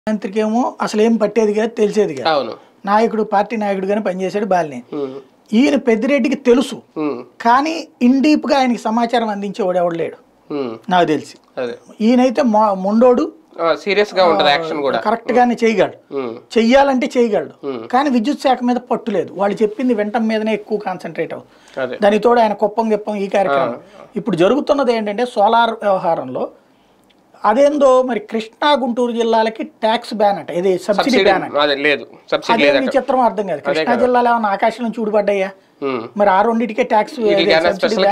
మంత్రికేమో అసలు ఏం పట్టేది కాదు, తెలిసేది కాదు. అవును. నాయకుడు, పార్టీ నాయకుడుగానే పనిచేశాడు బాలినే. ఈయన పెద్దిరెడ్డికి తెలుసు, కానీ ఇన్ డీప్ గా ఆయనకి సమాచారం అందించేవాడు ఎవడు లేడు నాకు తెలిసి. ఈయనైతే మొండోడు, సీరియస్ గా ఉంటది, యాక్షన్ కూడా కరెక్ట్ గానే చేయగలడు, చెయ్యాలంటే చేయగలడు. కానీ విద్యుత్ శాఖ మీద పట్టు లేదు, వాళ్ళు చెప్పింది వినటం మీదనే ఎక్కువ కాన్సన్ట్రేట్ అవుతుంది. దానికి తోడు ఆయన కుప్పం గిప్పం ఈ కార్యక్రమం. ఇప్పుడు జరుగుతున్నది ఏంటంటే సోలార్ వ్యవహారంలో అదేందో మరి కృష్ణా గుంటూరు జిల్లాలకి ట్యాక్స్ బ్యాన్ అంట, ఇది సబ్సిడీ బ్యాన్ అంట. అదే విచిత్రం అర్థం కాదు. కృష్ణా జిల్లాలో ఏమన్నా ఆకాశం నుంచి ఊడిపడ్డాయా? మరి ఆ రెండింటికే ట్యాక్స్ స్పెషల్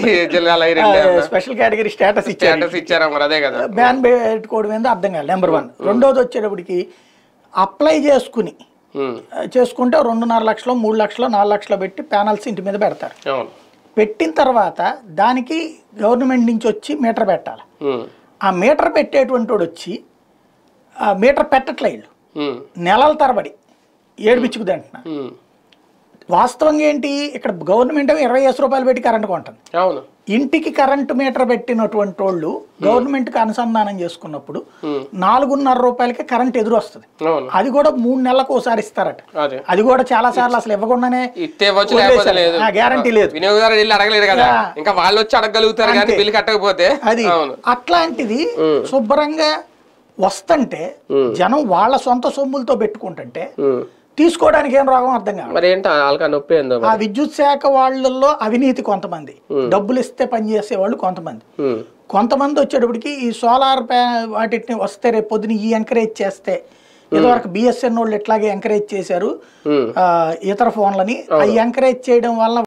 కేటగిరీ స్టేటస్ ఇచ్చారు, బ్యాన్ పెట్టుకోవడం ఏందో అర్థం కాదు. నెంబర్ 1. రెండోది వచ్చేటప్పటికి అప్లై చేసుకుంటే 2.5 లక్షలు 3 లక్షలు 4 లక్షలు పెట్టి ప్యానల్స్ ఇంటి మీద పెడతారు. పెట్టిన తర్వాత దానికి గవర్నమెంట్ నుంచి వచ్చి మీటర్ పెట్టాలి. ఆ మీటర్ పెట్టేటువంటి వాడు వచ్చి ఆ మీటర్ పెట్టట్లే, నెలల తరబడి ఏడుపిచ్చుకుది అంటున్నా. వాస్తవంగా ఏంటి, ఇక్కడ గవర్నమెంట్ 20 రూపాయలు పెట్టి కరెంట్ కొంటుంది. ఇంటికి కరెంటు మీటర్ పెట్టినటువంటి వాళ్ళు గవర్నమెంట్ కి అనుసంధానం చేసుకున్నప్పుడు 4.5 రూపాయలకి కరెంట్ ఎదురు వస్తుంది. అది కూడా 3 నెలలకు ఒకసారి ఇస్తారట. అది కూడా చాలా సార్లు అసలు ఇవ్వకుండానే గ్యారంటీ లేదు. అది అట్లాంటిది శుభ్రంగా వస్తుంటే జనం వాళ్ళ సొంత సొమ్ములతో పెట్టుకుంటుంటే తీసుకోవడానికి ఏం రోగం అర్థం కాదు. ఆ విద్యుత్ శాఖ వాళ్ళల్లో అవినీతి కొంతమంది, డబ్బులు ఇస్తే పనిచేసే వాళ్ళు కొంతమంది వచ్చేటప్పటికి ఈ సోలార్ వాటిని వస్తే రేపు పొద్దున ఈ ఎంకరేజ్ చేస్తే, ఇదివరకు బిఎస్ఎన్ వాళ్ళు ఇట్లాగే ఎంకరేజ్ చేశారు ఇతర ఫోన్లని, అవి ఎంకరేజ్ చేయడం వల్ల